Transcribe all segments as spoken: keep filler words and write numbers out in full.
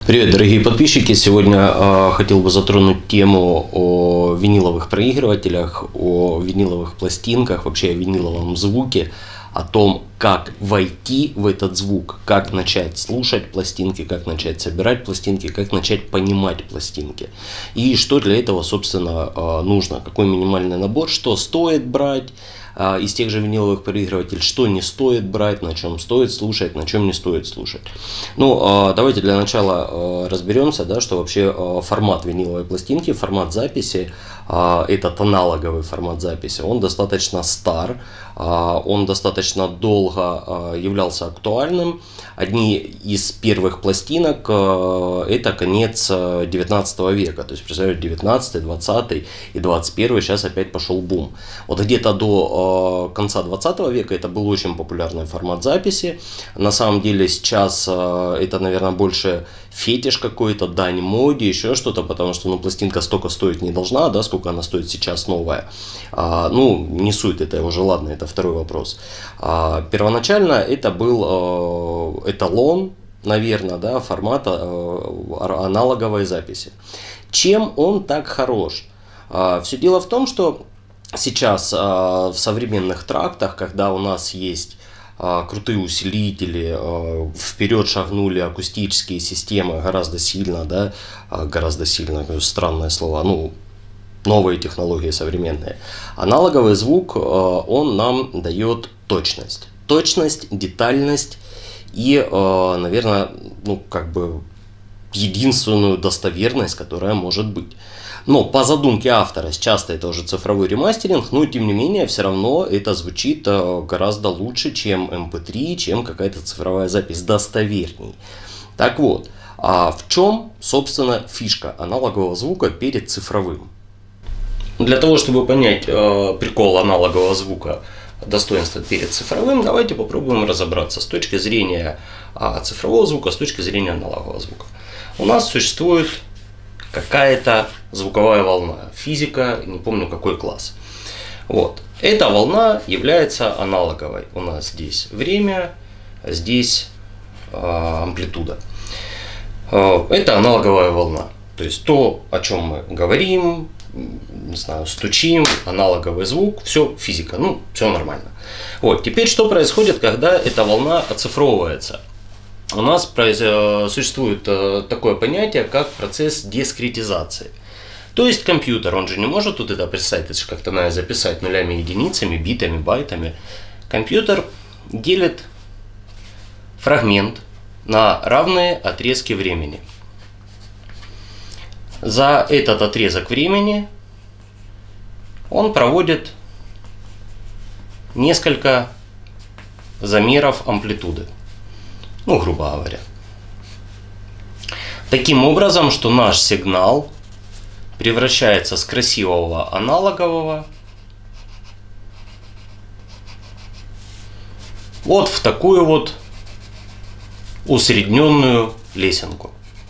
Привет, дорогие подписчики! Сегодня э, хотел бы затронуть тему о виниловых проигрывателях, о виниловых пластинках, вообще о виниловом звуке, о том, как войти в этот звук, как начать слушать пластинки, как начать собирать пластинки, как начать понимать пластинки. И что для этого, собственно, э, нужно, какой минимальный набор, что стоит брать э, из тех же виниловых проигрывателей, что не стоит брать, на чем стоит слушать, на чем не стоит слушать. Ну, э, давайте для начала э, разберемся, да, что вообще э, формат виниловой пластинки, формат записи, э, этот аналоговый формат записи, он достаточно стар, э, он достаточно долго э, являлся актуальным. Одни из первых пластинок э, это конец девятнадцатого века, то есть, представляете, девятнадцатый, двадцатый и двадцать первый, сейчас опять пошел бум. Вот где-то до э, конца двадцатого века это был очень популярный формат записи. На самом деле сейчас э, это, наверное, больше фетиш какой-то, дань моде, еще что-то, потому что ну, пластинка столько стоить не должна, да, сколько она стоит сейчас новая. А, ну, не суть, это уже ладно, это второй вопрос. А, первоначально это был э, эталон, наверное, да, формата э, аналоговой записи. Чем он так хорош? А, все дело в том, что сейчас а, в современных трактах, когда у нас есть крутые усилители, вперед шагнули акустические системы гораздо сильно, да, гораздо сильно, странное слово, ну, новые технологии современные. Аналоговый звук, он нам дает точность, точность, детальность и, наверное, ну, как бы единственную достоверность, которая может быть. Но по задумке автора, часто это уже цифровой ремастеринг, но тем не менее все равно это звучит гораздо лучше, чем эм пэ три, чем какая-то цифровая запись, достоверней. Так вот, а в чем, собственно, фишка аналогового звука перед цифровым? Для того, чтобы понять э, прикол аналогового звука, достоинство перед цифровым, давайте попробуем разобраться с точки зрения э, цифрового звука, с точки зрения аналогового звука. У нас существует какая-то звуковая волна. Физика, не помню какой класс. Вот. Эта волна является аналоговой. У нас здесь время, здесь э, амплитуда. Э, это аналоговая волна. То есть то, о чем мы говорим, не знаю, стучим, аналоговый звук, все физика, ну, все нормально. Вот. Теперь что происходит, когда эта волна оцифровывается? У нас существует такое понятие, как процесс дискретизации. То есть компьютер, он же не может тут это представить, это же как-то надо записать нулями, единицами, битами, байтами. Компьютер делит фрагмент на равные отрезки времени. За этот отрезок времени он проводит несколько замеров амплитуды. Ну, грубо говоря. Таким образом, что наш сигнал превращается с красивого аналогового вот в такую вот усредненную лесенку.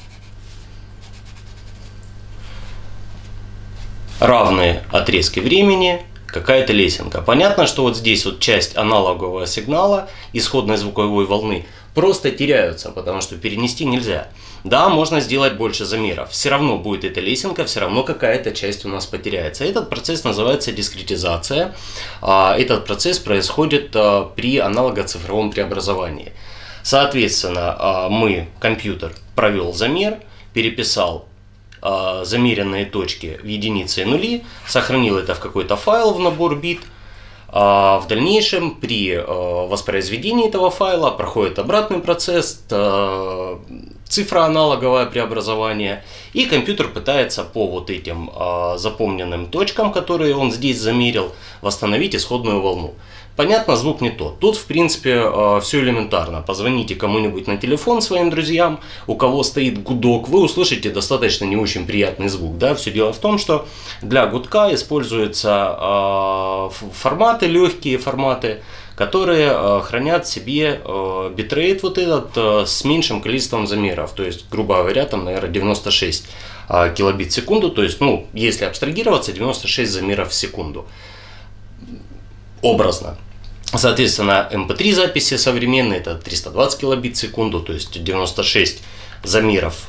Равные отрезки времени, какая-то лесенка. Понятно, что вот здесь вот часть аналогового сигнала, исходной звуковой волны, просто теряются, потому что перенести нельзя. Да, можно сделать больше замеров. Все равно будет эта лесенка, все равно какая-то часть у нас потеряется. Этот процесс называется дискретизация. Этот процесс происходит при аналого-цифровом преобразовании. Соответственно, мы, компьютер, провел замер, переписал замеренные точки в единицы и нули, сохранил это в какой-то файл в набор бит. А в дальнейшем при воспроизведении этого файла проходит обратный процесс, цифроаналоговое преобразование, и компьютер пытается по вот этим запомненным точкам, которые он здесь замерил, восстановить исходную волну. Понятно, звук не тот. Тут, в принципе, все элементарно. Позвоните кому-нибудь на телефон своим друзьям, у кого стоит гудок, вы услышите достаточно не очень приятный звук. Да? Все дело в том, что для гудка используются форматы, легкие форматы, которые хранят в себе битрейт вот этот с меньшим количеством замеров. То есть, грубо говоря, там, наверное, девяносто шесть килобит в секунду. То есть, ну, если абстрагироваться, девяносто шесть замеров в секунду. Образно. Соответственно, эм пэ три записи современные это триста двадцать килобит в секунду, то есть девяносто шесть замеров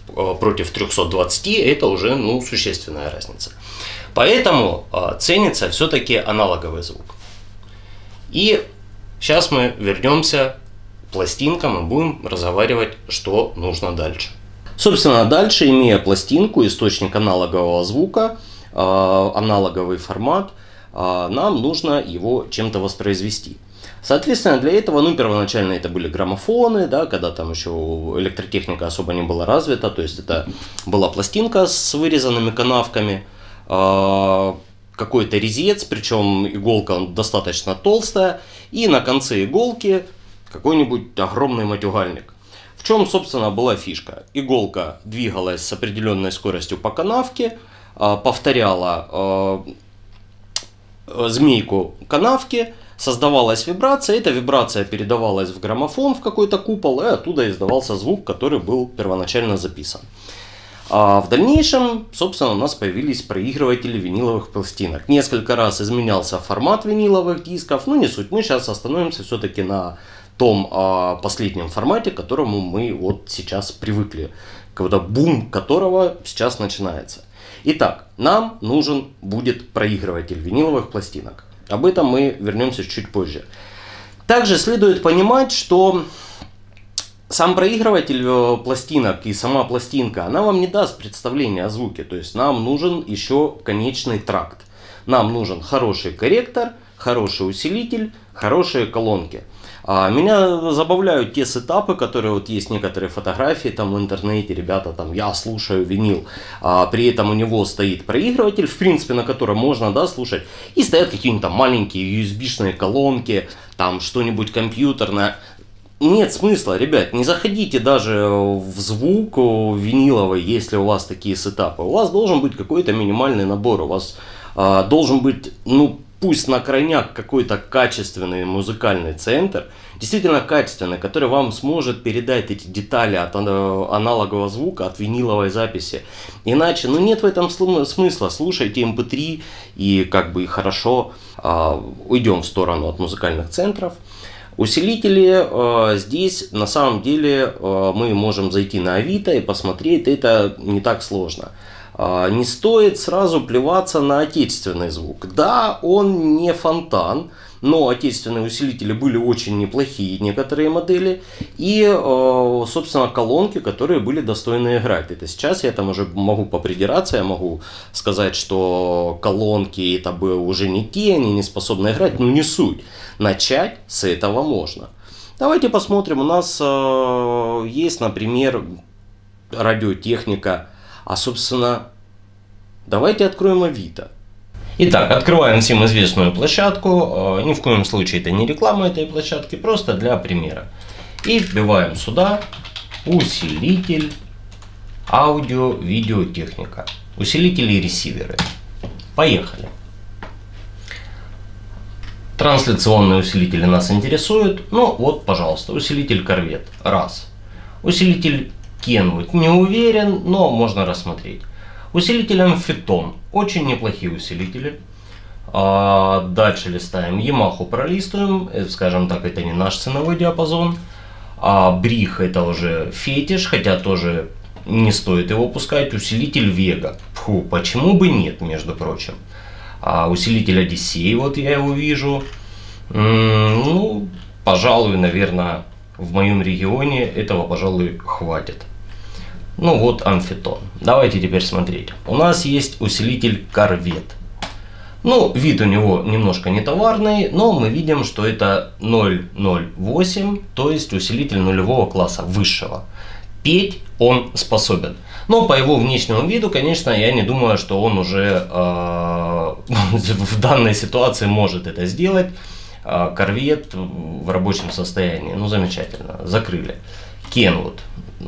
против трёхсот двадцати, это уже ну, существенная разница. Поэтому ценится все-таки аналоговый звук. И сейчас мы вернемся к пластинкам и будем разговаривать, что нужно дальше. Собственно, дальше, имея пластинку, источник аналогового звука, аналоговый формат, нам нужно его чем-то воспроизвести. Соответственно, для этого, ну, первоначально это были граммофоны, да, когда там еще электротехника особо не была развита, то есть это была пластинка с вырезанными канавками, э, какой-то резец, причем иголка достаточно толстая, и на конце иголки какой-нибудь огромный матюгальник. В чем, собственно, была фишка? Иголка двигалась с определенной скоростью по канавке, э, повторяла э, змейку канавки, создавалась вибрация, эта вибрация передавалась в граммофон, в какой-то купол, и оттуда издавался звук, который был первоначально записан. А в дальнейшем, собственно, у нас появились проигрыватели виниловых пластинок. Несколько раз изменялся формат виниловых дисков, но не суть. Мы сейчас остановимся все-таки на том а, последнем формате, к которому мы вот сейчас привыкли, когда бум которого сейчас начинается. Итак, нам нужен будет проигрыватель виниловых пластинок. Об этом мы вернемся чуть позже. Также следует понимать, что сам проигрыватель пластинок и сама пластинка, она вам не даст представления о звуке. То есть нам нужен еще конечный тракт. Нам нужен хороший корректор, хороший усилитель, хорошие колонки. А меня забавляют те сетапы, которые вот есть некоторые фотографии там в интернете, ребята там я слушаю винил, а при этом у него стоит проигрыватель, в принципе, на котором можно, да, слушать, и стоят какие-нибудь там маленькие ю эс би-шные колонки, там что-нибудь компьютерное. Нет смысла, ребят, не заходите даже в звук виниловый, если у вас такие сетапы. У вас должен быть какой-то минимальный набор, у вас а, должен быть, ну, пусть на крайняк какой-то качественный музыкальный центр, действительно качественный, который вам сможет передать эти детали от аналогового звука, от виниловой записи. Иначе, ну нет в этом смысла. Слушайте эм пэ три и как бы хорошо. А, уйдем в сторону от музыкальных центров. Усилители а, здесь на самом деле а, мы можем зайти на Авито и посмотреть, это не так сложно. Не стоит сразу плеваться на отечественный звук. Да, он не фонтан, но отечественные усилители были очень неплохие, некоторые модели. И, собственно, колонки, которые были достойны играть. Это сейчас я там уже могу попридираться, я могу сказать, что колонки это бы уже не те, они не способны играть, но не суть. Начать с этого можно. Давайте посмотрим. У нас есть, например, радиотехника. А, собственно, давайте откроем Авито. Итак, открываем всем известную площадку. Ни в коем случае это не реклама этой площадки, просто для примера. И вбиваем сюда усилитель, аудио, видеотехника. Усилители и ресиверы. Поехали. Трансляционные усилители нас интересуют. Ну вот, пожалуйста, усилитель Corvette. Раз. Усилитель Kenwood не уверен, но можно рассмотреть. Усилитель Amfiton. Очень неплохие усилители. А дальше листаем. Yamaha пролистываем. Скажем так, это не наш ценовой диапазон. А Брих это уже фетиш, хотя тоже не стоит его пускать. Усилитель Vega. Фу, почему бы нет, между прочим. А усилитель Odyssey, вот я его вижу. М-м, ну, пожалуй, наверное, в моем регионе этого, пожалуй, хватит. Ну вот Amfiton. Давайте теперь смотреть. У нас есть усилитель Corvette. Ну, вид у него немножко не товарный, но мы видим, что это ноль ноль восемь, то есть усилитель нулевого класса, высшего. Петь он способен. Но по его внешнему виду, конечно, я не думаю, что он уже э, в данной ситуации может это сделать. Corvette в рабочем состоянии. Ну, замечательно. Закрыли. Kenwood.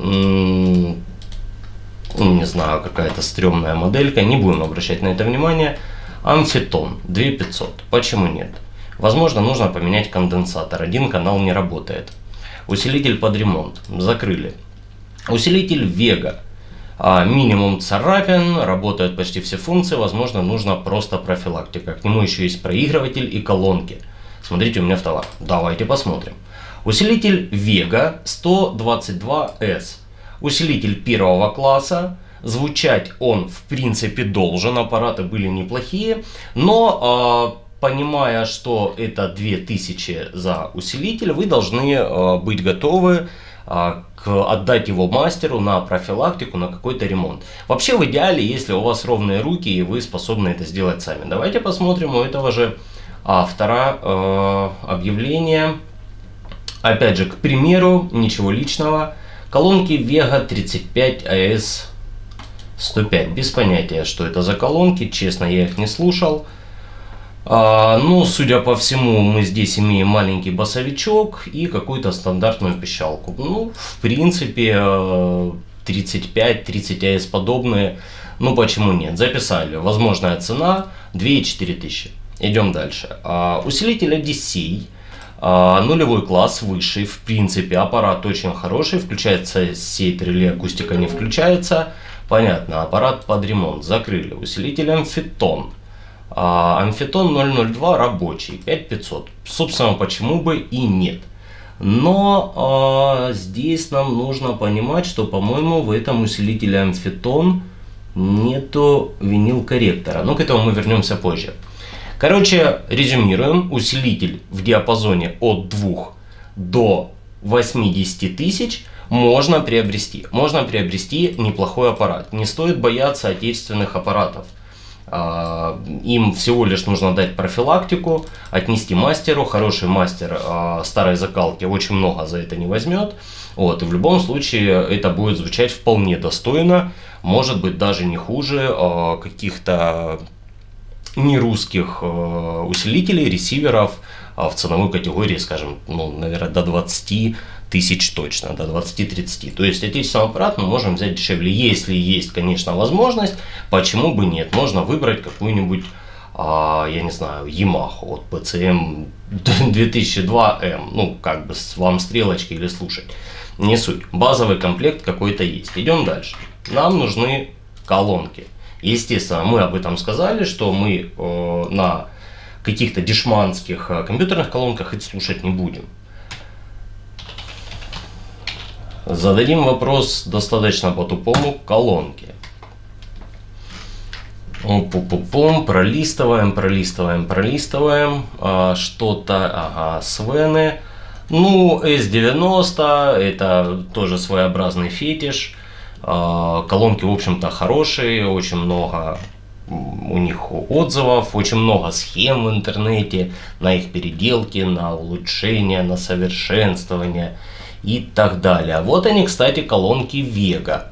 Не знаю, какая-то стрёмная моделька. Не будем обращать на это внимание. Amfiton две тысячи пятьсот. Почему нет? Возможно, нужно поменять конденсатор. Один канал не работает. Усилитель под ремонт. Закрыли. Усилитель Vega. Минимум царапин. Работают почти все функции. Возможно, нужно просто профилактика. К нему еще есть проигрыватель и колонки. Смотрите, у меня в товар. Давайте посмотрим. Усилитель Vega сто двадцать два эс. Усилитель первого класса. Звучать он в принципе должен, аппараты были неплохие, но э, понимая, что это две тысячи за усилитель, вы должны э, быть готовы э, к, отдать его мастеру на профилактику, на какой-то ремонт. Вообще в идеале, если у вас ровные руки и вы способны это сделать сами. Давайте посмотрим у этого же автора э, объявление. Опять же, к примеру, ничего личного. Колонки Vega тридцать пять эй эс сто пять. Без понятия, что это за колонки. Честно, я их не слушал. А, ну, судя по всему, мы здесь имеем маленький басовичок и какую-то стандартную пищалку. Ну, в принципе, тридцать пять тридцать эй эс подобные. Ну, почему нет? Записали. Возможная цена две и четыре тысячи. Идем дальше. А, усилитель Одиссей. А, нулевой класс, высший. В принципе, аппарат очень хороший. Включается сеть, реле, акустика не включается. Понятно, аппарат под ремонт. Закрыли. Усилитель Амфитон. А, Амфитон ноль ноль два рабочий. пять пятьсот. Собственно, почему бы и нет. Но а, здесь нам нужно понимать, что, по-моему, в этом усилителе Амфитон нету винил-корректора. Но к этому мы вернемся позже. Короче, резюмируем. Усилитель в диапазоне от двух до восьмидесяти тысяч можно приобрести. Можно приобрести неплохой аппарат. Не стоит бояться отечественных аппаратов. Им всего лишь нужно дать профилактику, отнести мастеру. Хороший мастер старой закалки очень много за это не возьмет. Вот, и в любом случае это будет звучать вполне достойно. Может быть, даже не хуже каких-то нерусских усилителей, ресиверов в ценовой категории, скажем, ну, наверное, до двадцати тысяч точно, до двадцати-тридцати. То есть отечественный аппарат мы можем взять дешевле, если есть, конечно, возможность. Почему бы нет? Можно выбрать какую-нибудь, а, я не знаю, Yamaha, вот пи си эм две тысячи два эм, ну, как бы вам стрелочки или слушать. Не суть. Базовый комплект какой-то есть. Идем дальше. Нам нужны колонки. Естественно, мы об этом сказали, что мы э, на каких-то дешманских э, компьютерных колонках это слушать не будем. Зададим вопрос достаточно по-тупому. Колонки. Пум-пум-пум, пролистываем, пролистываем, пролистываем. А, что-то, ага, Свены. Ну, эс девяносто, это тоже своеобразный фетиш. А, колонки, в общем-то, хорошие, очень много у них отзывов, очень много схем в интернете на их переделки, на улучшение, на совершенствование и так далее. Вот они, кстати, колонки Vega.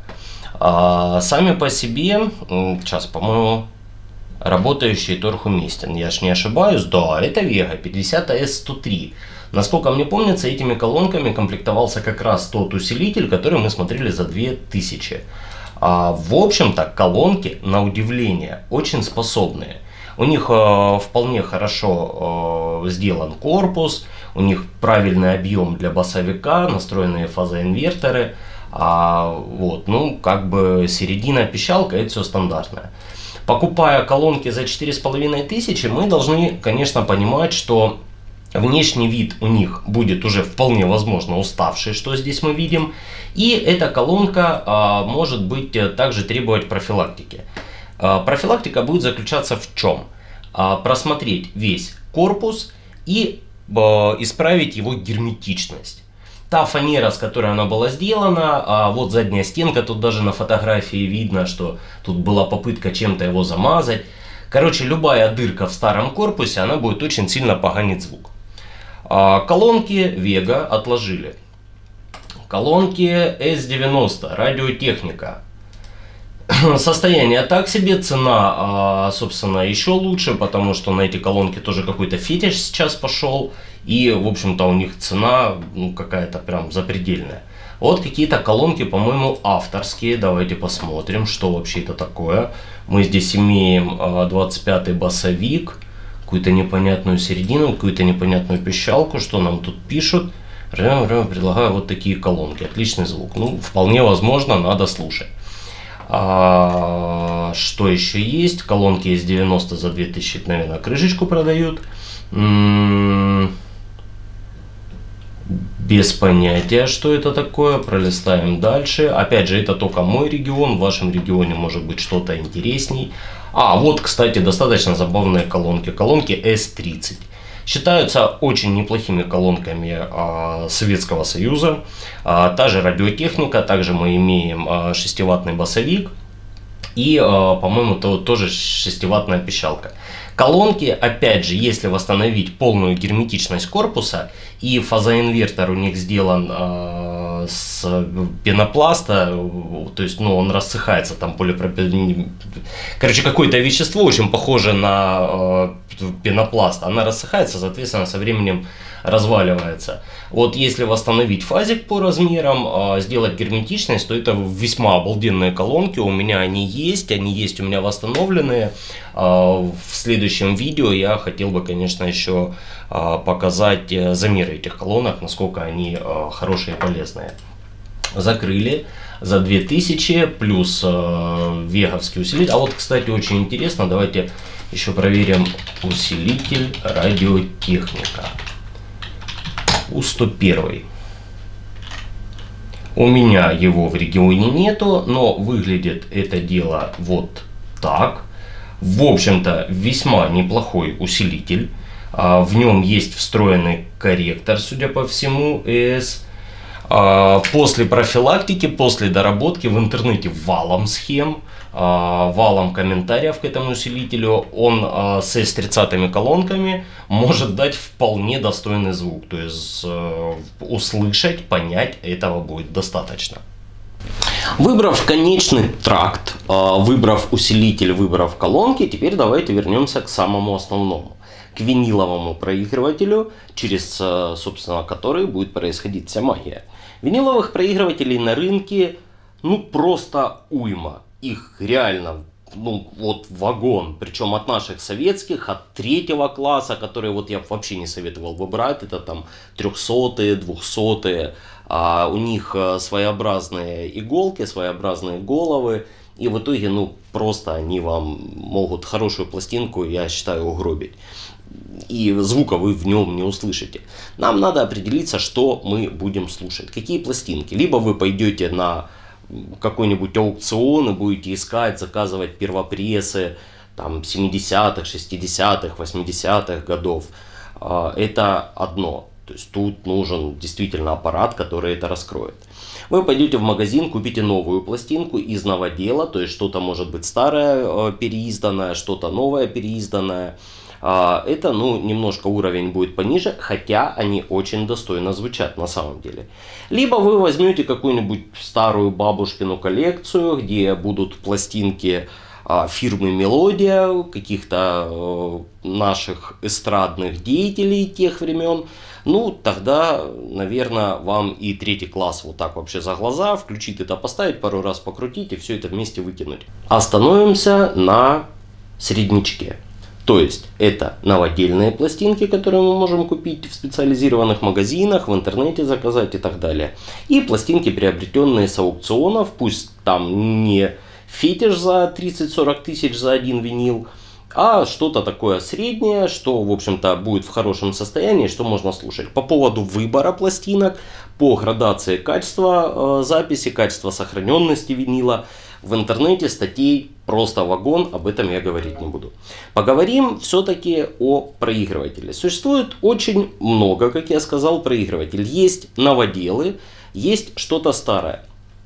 А, сами по себе, сейчас, по-моему, работающий торг уместен, я ж не ошибаюсь, да, это Vega пятьдесят эй эс сто три. Насколько мне помнится, этими колонками комплектовался как раз тот усилитель, который мы смотрели за две тысячи. А, в общем-то, колонки, на удивление, очень способные. У них э, вполне хорошо э, сделан корпус, у них правильный объем для басовика, настроенные фазоинверторы. А, вот, ну, как бы середина пищалка, это все стандартное. Покупая колонки за четыре с половиной тысячи, мы должны, конечно, понимать, что внешний вид у них будет уже вполне возможно уставший, что здесь мы видим. И эта колонка а, может быть также требовать профилактики. А, профилактика будет заключаться в чем? А, просмотреть весь корпус и а, исправить его герметичность. Та фанера, с которой она была сделана, а вот задняя стенка, тут даже на фотографии видно, что тут была попытка чем-то его замазать. Короче, любая дырка в старом корпусе, она будет очень сильно поганить звук. А, колонки Vega отложили. Колонки эс девяносто, радиотехника. Состояние так себе, цена, собственно, еще лучше, потому что на эти колонки тоже какой-то фетиш сейчас пошел. И, в общем-то, у них цена, ну, какая-то прям запредельная. Вот какие-то колонки, по-моему, авторские. Давайте посмотрим, что вообще это такое. Мы здесь имеем двадцать пятый басовик, какую-то непонятную середину, какую-то непонятную пищалку. Что нам тут пишут? Предлагаю вот такие колонки. Отличный звук. Ну, вполне возможно, надо слушать. А, что еще есть? Колонки эс девяносто за две тысячи, наверное, крышечку продают. Без понятия, что это такое. Пролистаем дальше. Опять же, это только мой регион. В вашем регионе может быть что-то интересней. А, вот, кстати, достаточно забавные колонки. Колонки эс тридцать. Считаются очень неплохими колонками а, Советского Союза. А, та же радиотехника. Также мы имеем а, шестиваттный басовик. И, а, по-моему, то, тоже шестиваттная пищалка. Колонки, опять же, если восстановить полную герметичность корпуса, и фазоинвертор у них сделан э, с пенопласта, то есть, ну, он рассыхается, там полипропилен... Короче, какое-то вещество очень похоже на э, пенопласт, она рассыхается, соответственно, со временем разваливается. Вот если восстановить фазик по размерам, э, сделать герметичность, то это весьма обалденные колонки, у меня они есть, они есть у меня восстановленные. Э, в следующем видео я хотел бы, конечно, еще э, показать замеры этих колонок, насколько они э, хорошие и полезные. Закрыли за две тысячи, плюс э, веговский усилитель. А вот, кстати, очень интересно, давайте еще проверим усилитель радиотехника. У сто первый. У меня его в регионе нету, но выглядит это дело вот так. В общем-то, весьма неплохой усилитель. В нем есть встроенный корректор, судя по всему, ЭС. После профилактики, после доработки в интернете валом схем, валом комментариев к этому усилителю, он с эс тридцатыми колонками может дать вполне достойный звук. То есть услышать, понять этого будет достаточно. Выбрав конечный тракт, выбрав усилитель, выбрав колонки, теперь давайте вернемся к самому основному. К виниловому проигрывателю, через, собственно, который будет происходить вся магия. Виниловых проигрывателей на рынке, ну, просто уйма. Их реально, ну, вот вагон. Причем от наших советских, от третьего класса, которые вот я вообще не советовал бы брать. Это там трехсотые, двухсотые. А у них своеобразные иголки, своеобразные головы. И в итоге, ну, просто они вам могут хорошую пластинку, я считаю, угробить. И звука вы в нем не услышите. Нам надо определиться, что мы будем слушать. Какие пластинки. Либо вы пойдете на какой-нибудь аукцион и будете искать, заказывать первопрессы там, семидесятых, шестидесятых, восьмидесятых годов. Это одно. То есть тут нужен действительно аппарат, который это раскроет. Вы пойдете в магазин, купите новую пластинку из новодела. То есть что-то может быть старое, переизданное, что-то новое, переизданное. Это, ну, немножко уровень будет пониже, хотя они очень достойно звучат на самом деле. Либо вы возьмете какую-нибудь старую бабушкину коллекцию, где будут пластинки фирмы Мелодия, каких-то наших эстрадных деятелей тех времен. Ну, тогда, наверное, вам и третий класс вот так вообще за глаза, включить это, поставить, пару раз покрутить и все это вместе выкинуть. Остановимся на среднячке. То есть это новодельные пластинки, которые мы можем купить в специализированных магазинах, в интернете заказать и так далее. И пластинки, приобретенные с аукционов, пусть там не фетиш за тридцать-сорок тысяч за один винил, а что-то такое среднее, что, в общем-то, будет в хорошем состоянии, что можно слушать. По поводу выбора пластинок, по градации качества э, записи, качества сохраненности винила, в интернете статей просто вагон, об этом я говорить не буду. Поговорим все-таки о проигрывателе. Существует очень много, как я сказал, проигрывателей. Есть новоделы, есть что-то старое.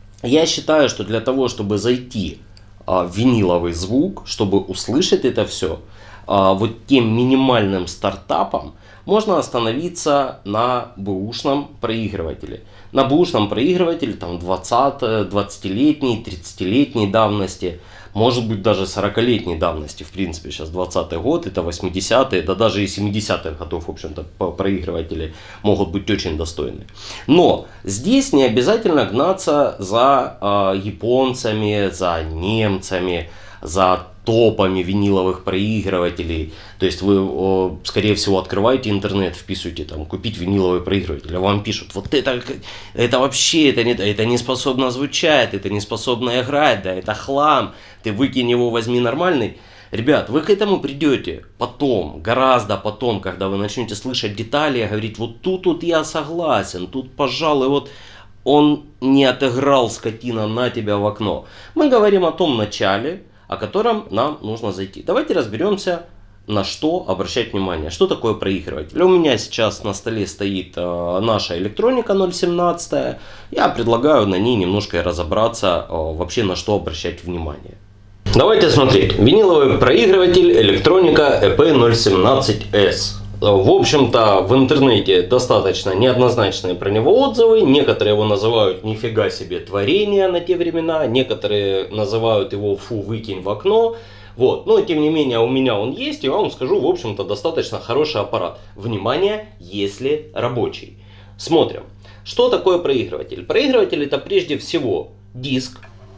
Я считаю, что для того, чтобы зайти а, в виниловый звук, чтобы услышать это все, а, вот тем минимальным стартапом, можно остановиться на бэушном проигрывателе. На бэушном проигрывателе там двадцатилетней, тридцатилетней давности, может быть даже сорокалетней давности, в принципе, сейчас двадцатый год, это восьмидесятые, да даже и семидесятых годов, в общем-то, проигрыватели могут быть очень достойны. Но здесь не обязательно гнаться за э, японцами, за немцами, за топами виниловых проигрывателей. То есть вы, о, скорее всего, открываете интернет, вписываете там купить виниловый проигрыватель, а вам пишут: вот это, это вообще это не, это не способно звучать, это не способно играть, да это хлам, ты выкинь его, возьми нормальный. Ребят, вы к этому придете потом, гораздо потом, когда вы начнете слышать детали и говорить, вот тут вот я согласен, тут, пожалуй, вот он не отыграл, скотина, на тебя в окно. Мы говорим о том начале, о котором нам нужно зайти. Давайте разберемся, на что обращать внимание. Что такое проигрыватель? У меня сейчас на столе стоит э, наша электроника ноль семнадцать. Я предлагаю на ней немножко разобраться, э, вообще на что обращать внимание. Давайте смотреть. Виниловый проигрыватель электроника и пи ноль семнадцать эс. В общем-то, в интернете достаточно неоднозначные про него отзывы. Некоторые его называют нифига себе творение на те времена. Некоторые называют его фу, выкинь в окно. Вот. Но тем не менее у меня он есть. И я вам скажу, в общем-то, достаточно хороший аппарат. Внимание, если рабочий. Смотрим. Что такое проигрыватель? Проигрыватель — это прежде всего диск,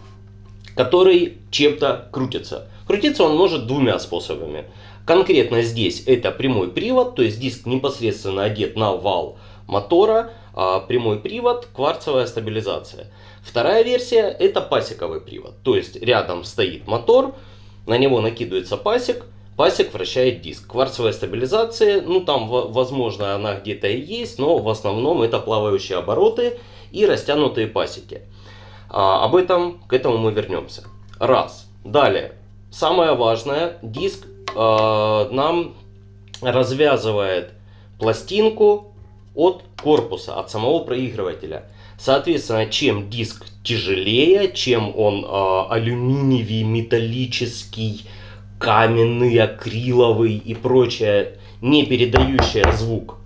который чем-то крутится. Крутиться он может двумя способами. Конкретно здесь это прямой привод, то есть диск непосредственно одет на вал мотора, а прямой привод, кварцевая стабилизация. Вторая версия — это пасековый привод, то есть рядом стоит мотор, на него накидывается пасек, пасек вращает диск. Кварцевая стабилизация, ну там возможно она где-то и есть, но в основном это плавающие обороты и растянутые пасеки. А, об этом, к этому мы вернемся. Раз. Далее, самое важное, диск э, нам развязывает пластинку от корпуса, от самого проигрывателя. Соответственно, чем диск тяжелее, чем он э, алюминиевый, металлический, каменный, акриловый и прочее, не передающая звук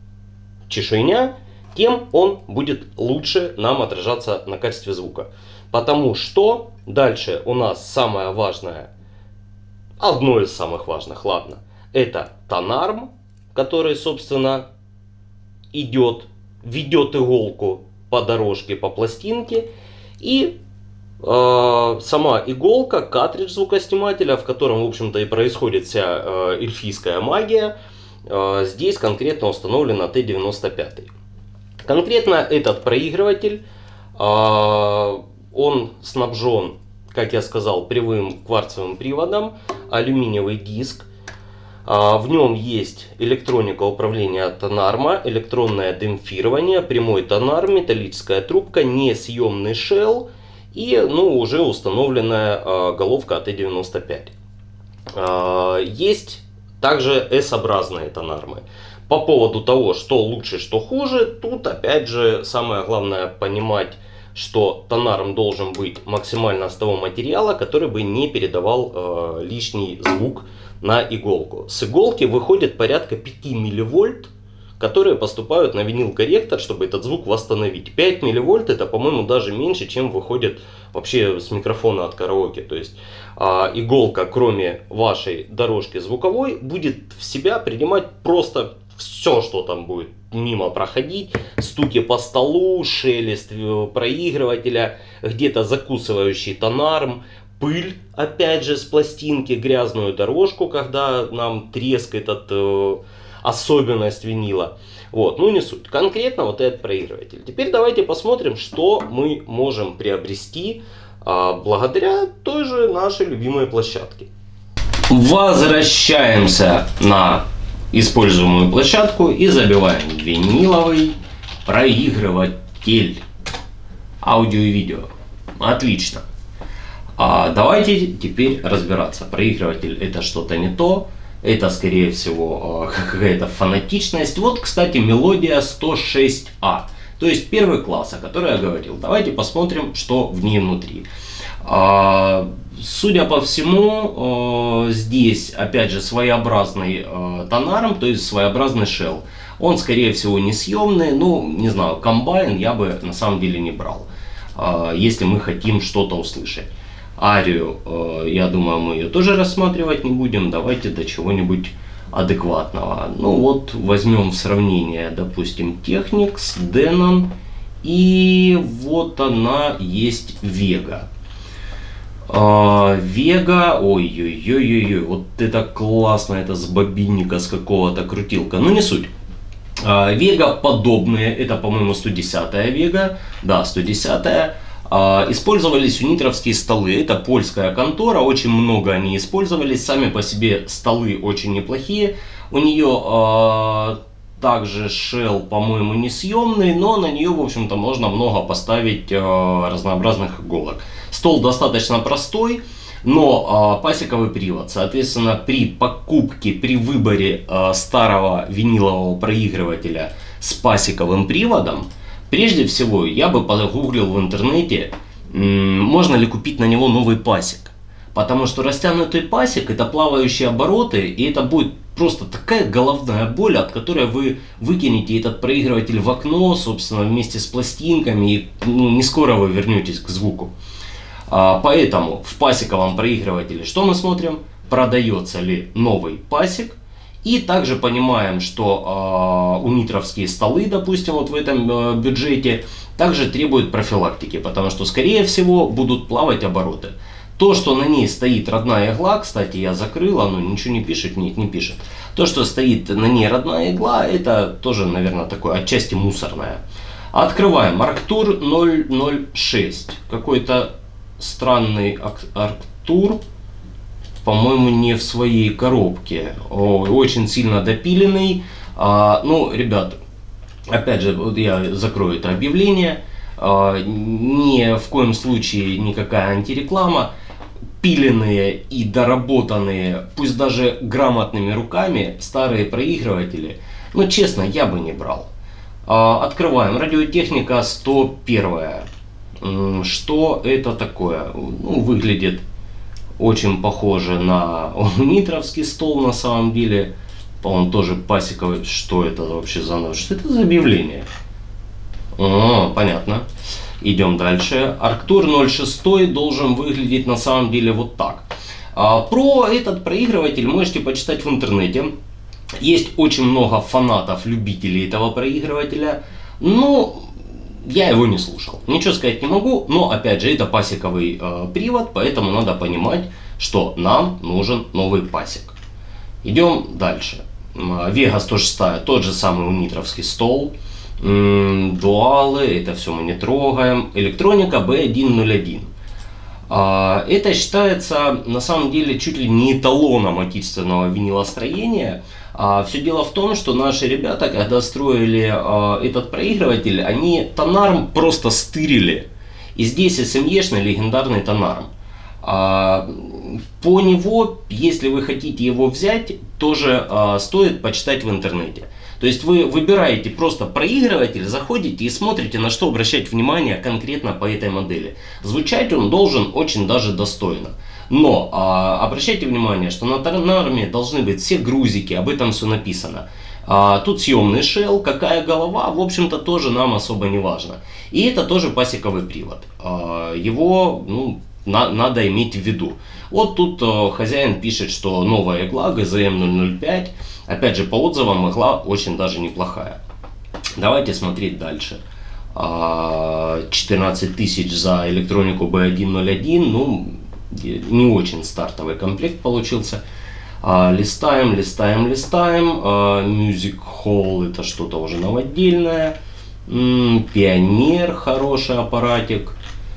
чешуйня, тем он будет лучше нам отражаться на качестве звука. Потому что дальше у нас самое важное, одно из самых важных, ладно, это тонарм, который, собственно, идет, ведет иголку по дорожке, по пластинке, и э, сама иголка, картридж звукоснимателя, в котором, в общем-то, и происходит вся э, эльфийская магия, э, здесь конкретно установлена Т девяносто пять. Конкретно этот проигрыватель, э, он снабжен, как я сказал, прямым кварцевым приводом, алюминиевый диск. В нем есть электроника управления тонарма, электронное демпфирование, прямой тонарм, металлическая трубка, несъемный шелл и ну, уже установленная головка Т девяносто пять. Есть также эс-образные тонармы. По поводу того, что лучше, что хуже, тут опять же самое главное понимать, что тонарм должен быть максимально с того материала, который бы не передавал э, лишний звук на иголку. С иголки выходит порядка пяти милливольт, которые поступают на винил-корректор, чтобы этот звук восстановить. пять милливольт это, по-моему, даже меньше, чем выходит вообще с микрофона от караоке. То есть э, иголка, кроме вашей дорожки звуковой, будет в себя принимать просто все, что там будет мимо проходить, стуки по столу, шелест проигрывателя, где-то закусывающий тонарм, пыль, опять же, с пластинки, грязную дорожку, когда нам трескает от э, особенность винила. Вот, ну не суть. Конкретно вот этот проигрыватель. Теперь давайте посмотрим, что мы можем приобрести э, благодаря той же нашей любимой площадке. Возвращаемся на используемую площадку и забиваем виниловый проигрыватель. Аудио и видео. Отлично. А давайте теперь разбираться. Проигрыватель — это что-то не то. Это, скорее всего, какая-то фанатичность. Вот, кстати, мелодия сто шесть А. То есть первый класс, о котором я говорил. Давайте посмотрим, что в ней внутри. Судя по всему, здесь опять же своеобразный тонарм, то есть своеобразный шелл. Он, скорее всего, несъемный, ну, не знаю, комбайн я бы на самом деле не брал, если мы хотим что-то услышать. Арию, я думаю, мы ее тоже рассматривать не будем. Давайте до чего-нибудь адекватного. Ну вот, возьмем в сравнение, допустим, Technics, Denon, и вот она есть Vega. Vega, ой-ой-ой-ой, вот это классно, это с бобинника, с какого-то крутилка, ну не суть. Vega подобные, это, по-моему, сто десятая Vega, да, сто десятая. Использовались унитровские столы, это польская контора, очень много они использовались, сами по себе столы очень неплохие. У нее также shell, по-моему, несъемный, но на нее, в общем-то, можно много поставить разнообразных иголок. Стол достаточно простой, но пасековый привод, соответственно, при покупке, при выборе старого винилового проигрывателя с пасековым приводом, прежде всего, я бы погуглил в интернете, можно ли купить на него новый пасек. Потому что растянутый пасек — это плавающие обороты, и это будет просто такая головная боль, от которой вы выкинете этот проигрыватель в окно, собственно, вместе с пластинками, и ну, не скоро вы вернетесь к звуку. А, поэтому в пасековом проигрывателе что мы смотрим? Продается ли новый пасек? И также понимаем, что э, унитровские столы, допустим, вот в этом э, бюджете, также требуют профилактики, потому что, скорее всего, будут плавать обороты. То, что на ней стоит родная игла, кстати, я закрыл, оно ничего не пишет, нет, не пишет. То, что стоит на ней родная игла, это тоже, наверное, такое отчасти мусорное. Открываем. Arctur ноль ноль шесть. Какой-то странный Arctur. По-моему, не в своей коробке. О, очень сильно допиленный. А, ну, ребят, опять же, вот я закрою это объявление. А, ни в коем случае никакая антиреклама. Пиленные и доработанные, пусть даже грамотными руками, старые проигрыватели, ну, честно, я бы не брал. А, открываем. Радиотехника сто один. Что это такое? Ну, выглядит очень похоже на унитровский стол на самом деле. Он тоже пасековый. Что это вообще за нож? Что это за объявление? О, понятно. Идем дальше. Arctur ноль шесть должен выглядеть на самом деле вот так. А, про этот проигрыватель можете почитать в интернете. Есть очень много фанатов, любителей этого проигрывателя. Но я его не слушал. Ничего сказать не могу, но опять же это пасековый э, привод, поэтому надо понимать, что нам нужен новый пасек. Идем дальше. Vega сто шесть, тот же самый унитровский стол. Дуалы, это все мы не трогаем. Электроника би сто один. Э, это считается на самом деле чуть ли не эталоном отечественного винилостроения. А, все дело в том, что наши ребята, когда строили а, этот проигрыватель, они тонарм просто стырили. И здесь эс эм е-шный легендарный тонарм. А, по него, если вы хотите его взять, тоже а, стоит почитать в интернете. То есть вы выбираете просто проигрыватель, заходите и смотрите, на что обращать внимание конкретно по этой модели. Звучать он должен очень даже достойно. Но а, обращайте внимание, что на тонарме должны быть все грузики, об этом все написано. А, тут съемный shell, какая голова, в общем-то тоже нам особо не важно. И это тоже пасековый привод. А, его ну, на, надо иметь в виду. Вот тут а, хозяин пишет, что новая игла джи зет эм ноль ноль пять. Опять же, по отзывам игла очень даже неплохая. Давайте смотреть дальше. А, четырнадцать тысяч за электронику би сто один. Ну, не очень стартовый комплект получился. А, листаем, листаем, листаем. А, Music Hall — это что-то уже новодельное. М-м, Пионер — хороший аппаратик.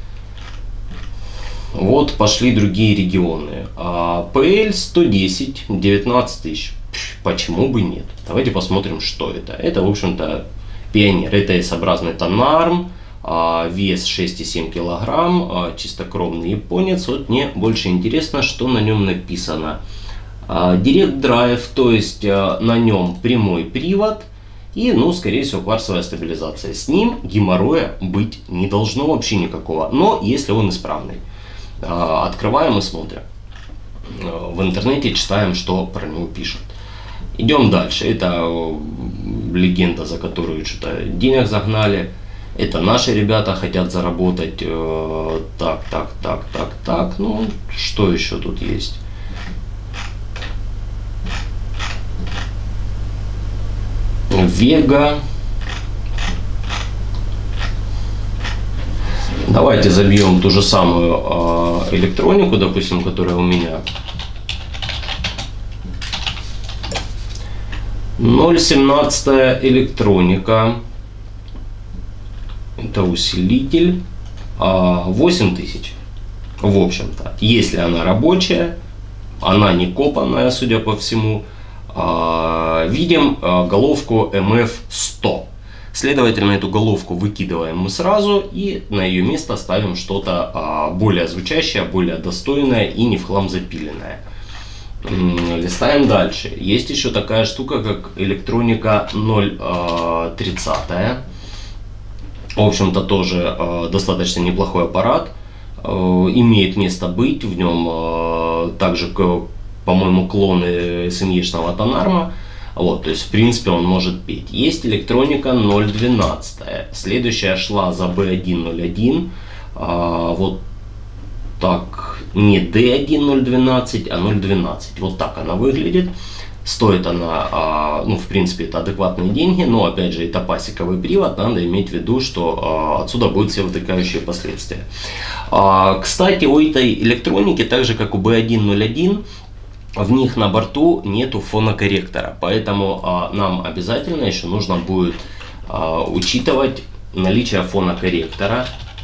Вот пошли другие регионы. А, пи эл сто десять, девятнадцать тысяч. Почему бы нет? Давайте посмотрим, что это. Это, в общем-то, Пионер. Это эс-образный тонарм. Вес шесть и семь килограмм, чистокровный японец. Вот мне больше интересно, что на нем написано. Direct Drive, то есть на нем прямой привод и, ну, скорее всего, кварцевая стабилизация. С ним геморроя быть не должно вообще никакого, но если он исправный. Открываем и смотрим. В интернете читаем, что про него пишут. Идем дальше. Это легенда, за которую что-то денег загнали. Это наши ребята хотят заработать. Э, так, так, так, так, так. Ну, что еще тут есть? Vega. Давайте забьем ту же самую э, электронику, допустим, которая у меня. ноль семнадцать электроника. Это усилитель. восемь тысяч. В общем-то, если она рабочая, она не копанная, судя по всему, видим головку эм эф сто. Следовательно, эту головку выкидываем мы сразу и на ее место ставим что-то более звучащее, более достойное и не в хлам запиленное. Листаем дальше. Есть еще такая штука, как электроника ноль тридцать. В общем-то, тоже достаточно неплохой аппарат. Имеет место быть. В нем также, по-моему, клоны эс эм и-шного Тонарма. Вот, то есть, в принципе, он может петь. Есть электроника ноль двенадцать. Следующая шла за би один ноль один. Вот так. Не ди один ноль двенадцать, а ноль двенадцать. Вот так она выглядит. Стоит она, ну, в принципе, это адекватные деньги, но, опять же, это пасековый привод, надо иметь в виду, что отсюда будут все вытекающие последствия. Кстати, у этой электроники, так же, как у би один ноль один, в них на борту нету фонокорректора, поэтому нам обязательно еще нужно будет учитывать наличие фонокорректора,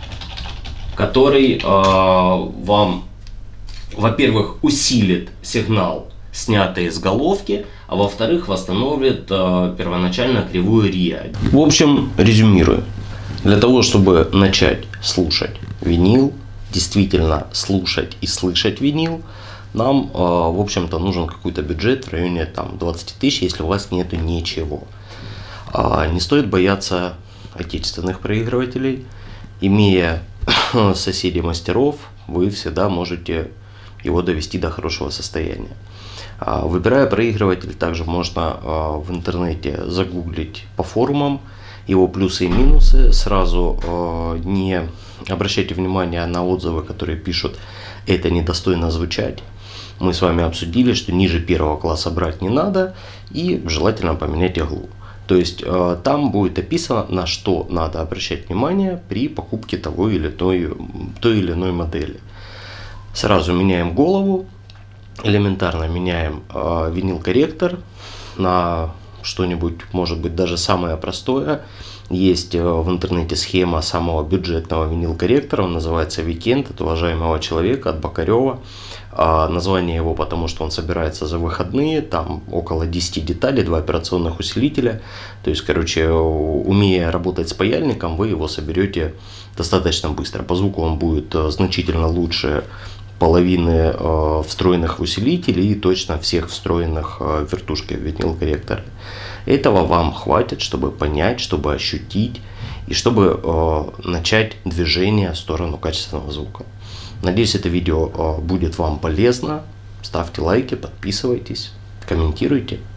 который вам, во-первых, усилит сигнал, снятый с головки, а во-вторых, восстановит э, первоначально кривую риа. В общем, резюмирую. Для того, чтобы начать слушать винил, действительно слушать и слышать винил, нам, э, в общем-то, нужен какой-то бюджет в районе там, двадцати тысяч, если у вас нету ничего. А не стоит бояться отечественных проигрывателей. Имея соседей мастеров, вы всегда можете его довести до хорошего состояния. Выбирая проигрыватель, также можно в интернете загуглить по форумам его плюсы и минусы. Сразу не обращайте внимания на отзывы, которые пишут: это недостойно звучать. Мы с вами обсудили, что ниже первого класса брать не надо, и желательно поменять иглу. То есть там будет описано, на что надо обращать внимание при покупке того или той, той или иной модели. Сразу меняем голову. Элементарно меняем э, винил-корректор на что-нибудь, может быть, даже самое простое. Есть э, в интернете схема самого бюджетного винил-корректора, он называется Weekend, от уважаемого человека, от Бокарева. Э, название его, потому что он собирается за выходные, там около десяти деталей, два операционных усилителя. То есть, короче, умея работать с паяльником, вы его соберете достаточно быстро. По звуку он будет э, значительно лучше половины э, встроенных в усилители и точно всех встроенных э, в вертушки в винил-корректоры. Этого вам хватит, чтобы понять, чтобы ощутить и чтобы э, начать движение в сторону качественного звука. Надеюсь, это видео э, будет вам полезно. Ставьте лайки, подписывайтесь, комментируйте.